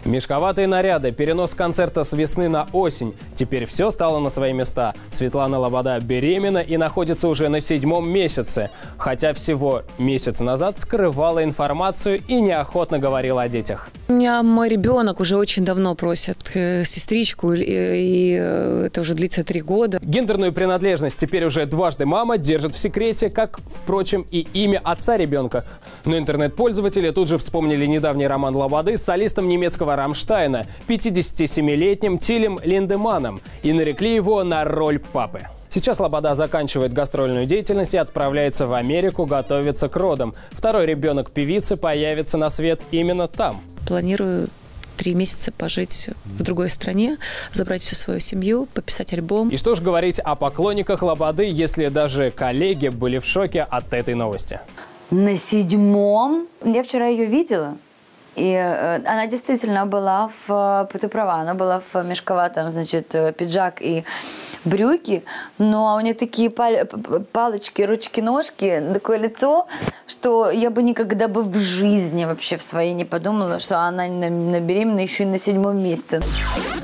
Мешковатые наряды, перенос концерта с весны на осень. Теперь все стало на свои места. Светлана Лобода беременна и находится уже на 7-м месяце. Хотя всего месяц назад скрывала информацию и неохотно говорила о детях. У меня мой ребенок уже очень давно просит сестричку, и это уже длится 3 года. Гендерную принадлежность теперь уже дважды мама держит в секрете, как, впрочем, и имя отца ребенка. Но интернет-пользователи тут же вспомнили недавний роман Лободы с солистом немецкого Рамштайна, 57-летним Тилем Линдеманном, и нарекли его на роль папы. Сейчас Лобода заканчивает гастрольную деятельность и отправляется в Америку готовиться к родам. Второй ребенок певицы появится на свет именно там. Планирую 3 месяца пожить в другой стране, забрать всю свою семью, пописать альбом. И что ж говорить о поклонниках Лободы, если даже коллеги были в шоке от этой новости. На 7-м? Я вчера ее видела. И она действительно была ты права, она была в мешковатом, значит, пиджак и брюки, но у нее такие палочки, ручки, ножки, такое лицо, что я бы никогда бы в жизни вообще в своей не подумала, что она на беременна еще и на 7-м месяце.